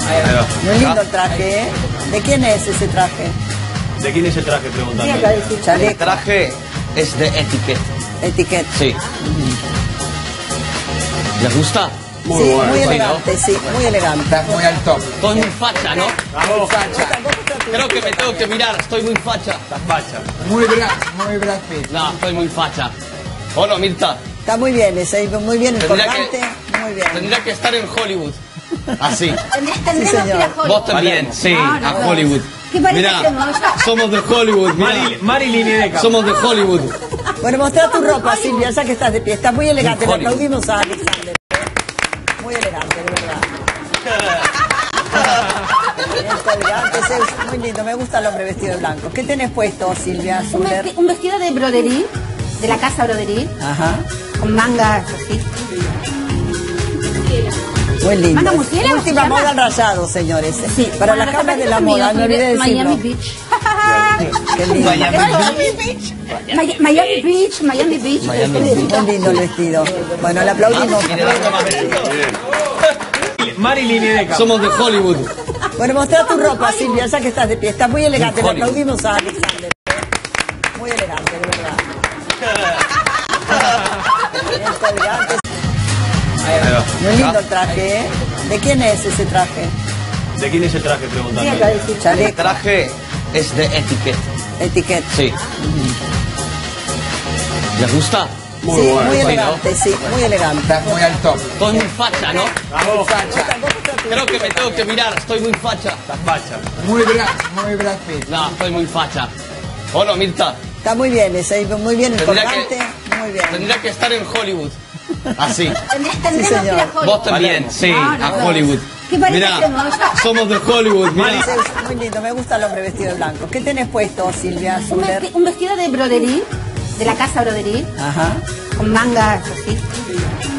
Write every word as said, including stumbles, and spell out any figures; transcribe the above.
Muy lindo el traje, ¿eh? ¿De quién es ese traje? ¿De quién es el traje? Preguntando. Chaleco. El traje es de etiqueta. Etiqueta. Sí. ¿Les gusta? Muy Sí, bueno. muy Sí, ¿no? elegante, sí, muy elegante. Estás muy al top. Estoy muy facha, ¿no? Vamos. Creo que me tengo que mirar, estoy muy facha. Estás facha. Muy Brad, muy Brad Pitt. No, estoy muy facha. ¿O no, Mirta? Está muy bien ese, muy bien el Tendría colgante, que- muy bien. Tendría que estar en Hollywood. Así. Sí, señor. Vos también, sí, No, no, a no. Hollywood. ¿Qué parece Mirá, que no? somos de Hollywood, mirá. Maril- Marilyn y Deca. Somos de Hollywood. Bueno, mostrá tu ropa, Silvia, ya que estás de pie. Está muy elegante, le Hollywood. aplaudimos a Alexander. Muy elegante, de verdad. El colgante, ese es muy lindo, me gusta el hombre vestido de blanco. ¿Qué tenés puesto, Silvia Un, Zuller? vesti- un vestido de broderie, de la casa broderie, Ajá, con mangas así. muy lindo. ¿Manda murciélago se Última llama? moda al rayado, señores. Sí. Para Bueno, las lo que camas pasa de la es que moda, mi no olvidé outfit es decirlo. Miami Beach. Qué lindo. Miami Beach. Miami, Miami Beach, Miami Beach. Muy lindo el vestido. Bueno, le aplaudimos. Marilyn y Deca. Somos de Hollywood. Bueno, mostrá tu ropa, Silvia, ya que estás de pie. Está muy elegante, le Hollywood. aplaudimos a Alexander. Muy elegante, de verdad. El colgante. Muy lindo el traje, ¿eh? ¿De quién es ese traje? ¿De quién es el traje? Preguntando. El Chaleco. traje es de etiqueta. Etiqueta. Sí. ¿Les gusta? Muy Sí, bueno. muy Sí, ¿no? elegante, sí, muy elegante. Estás muy al top. Estoy muy facha, ¿no? Vamos. Creo que me tengo que mirar, estoy muy facha. Estás facha. Muy Brad, muy Brad Pitt. No, estoy muy facha. ¿O no, Mirta? Está muy bien ese, muy bien el Tendría colgante, que- muy bien. Tendría que estar en Hollywood. Así. Sí, señor. Vos también, sí, No, no, a no. Hollywood. ¿Qué parece Mirá, que no? somos de Hollywood, mirá. Ese es muy lindo, me gusta el hombre vestido de blanco. ¿Qué tenés puesto, Silvia Un, Zuller? vesti- un vestido de broderie, de la casa broderie, Ajá, con mangas así.